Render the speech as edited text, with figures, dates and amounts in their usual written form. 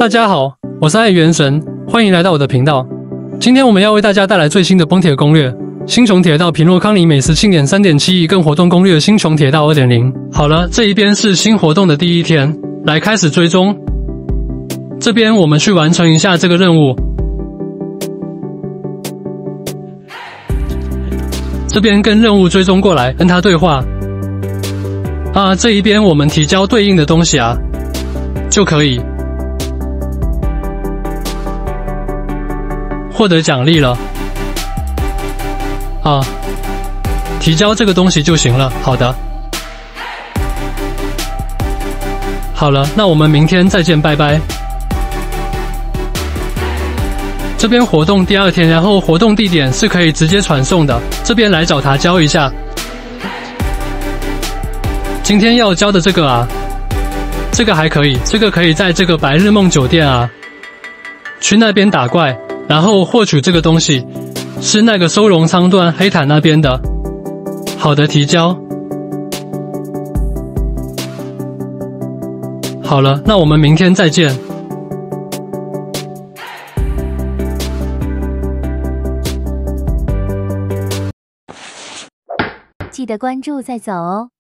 大家好，我是爱元神，欢迎来到我的频道。今天我们要为大家带来最新的崩铁攻略——星穹铁道品诺康尼美食庆典 3.7 亿更活动攻略星穹铁道 2.0。好了，这一边是新活动的第一天，来开始追踪。这边我们去完成一下这个任务。这边跟任务追踪过来，跟他对话。这一边我们提交对应的东西就可以获得奖励了。提交这个东西就行了。好的。好了，那我们明天再见，拜拜。这边活动第二天，然后活动地点是可以直接传送的，这边来找他交一下。今天要交的这个这个还可以，这个可以在这个白日梦酒店去那边打怪，然后获取这个东西，是那个收容舱段黑毯那边的。好的，提交。好了，那我们明天再见。 记得关注再走哦。